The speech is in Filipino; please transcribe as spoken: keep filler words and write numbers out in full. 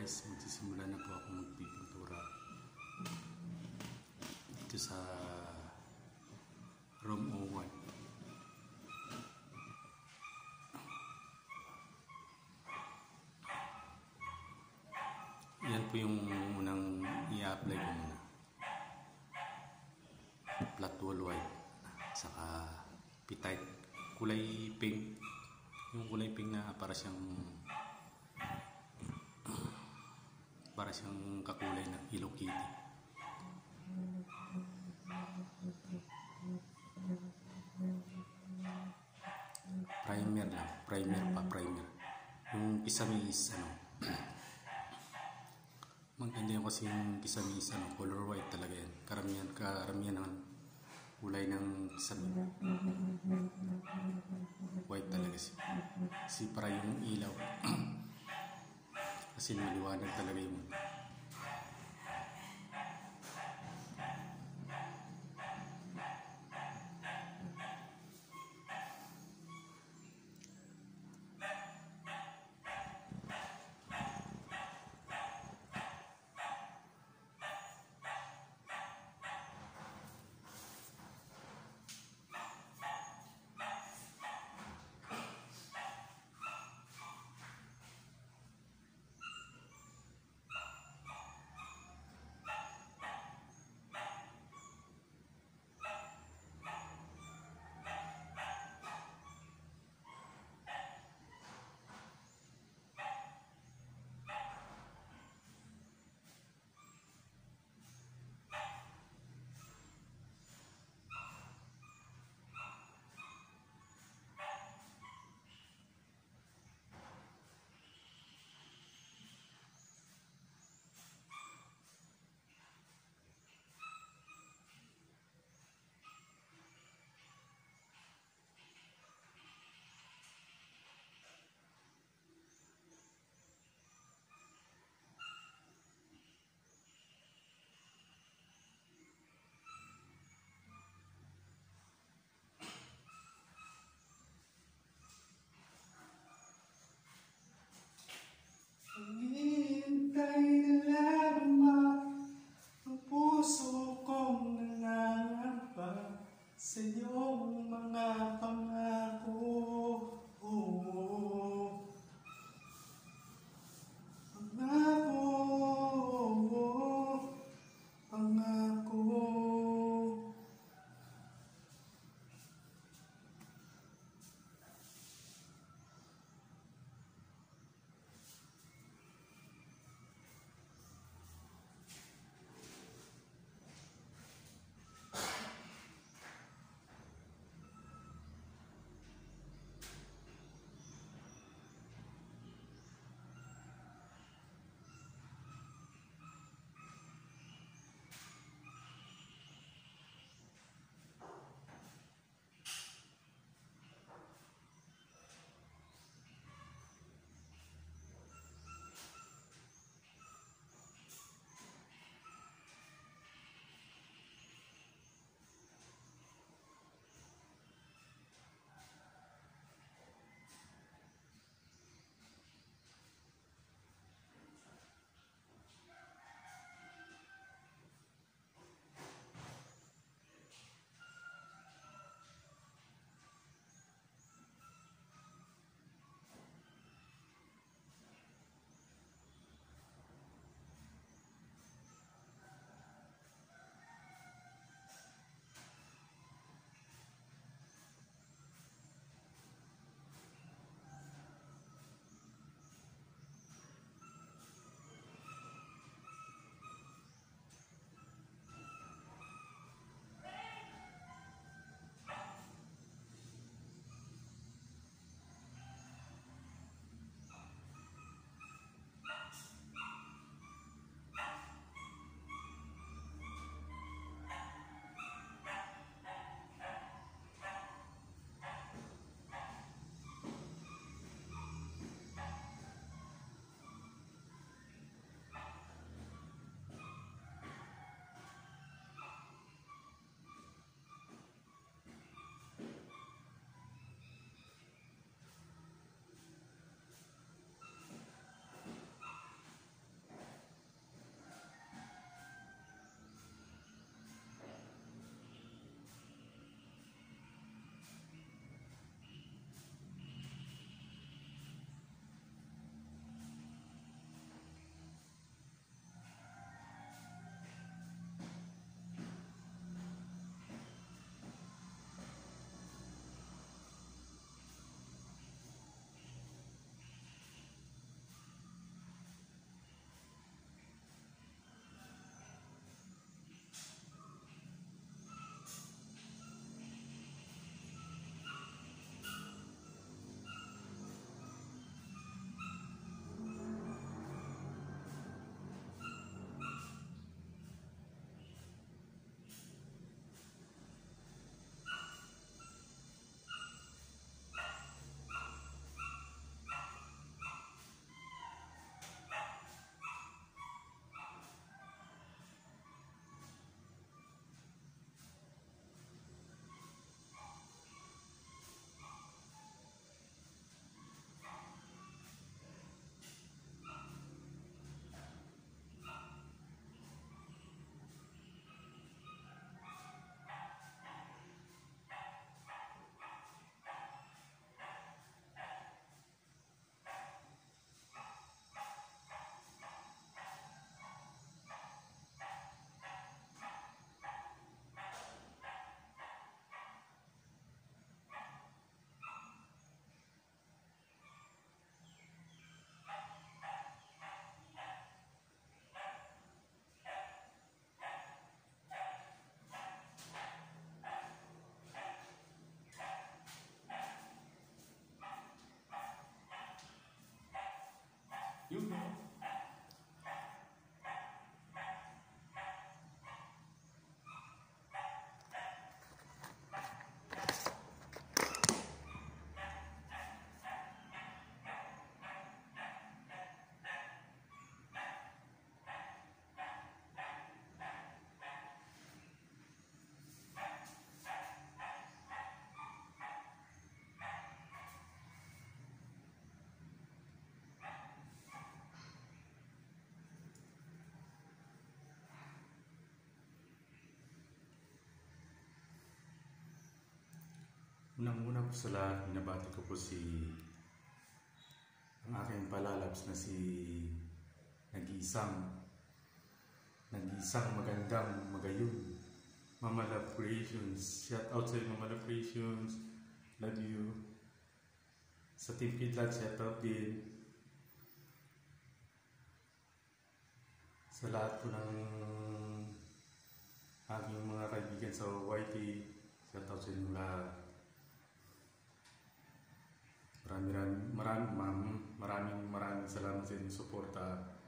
guys, magsisimula na po ako magpipintura dito sa room oh one. Yan po yung unang i-apply ko muna, flat wall white saka pitite kulay pink, yung kulay pink na para siyang para siyang kakulay ng Hello Kitty. Primer lang, primer pa, primer. Yung kisamis, ano, maganda yung kasi yung kisamis, ano, color white talaga yan. Karamihan, karamihan ng kulay ng kisamis. White talaga siya. Kasi para yung ilaw. Kasi maliwanag talaga yung Yun na. Unang-una po sa lahat, binabati ko po si ang aking palalabs na si nag-iisang nag-iisang magandang magayon, Mama Love Creations. Shout out sa Mama Love Creations, love you. Sa Team Kidlat, shout out din. Sa lahat po ng aking mga kaibigan sa Y T, shout out sa inyo lahat. Maraming maraming maraming maraming maraming salamat sa inyong suporta.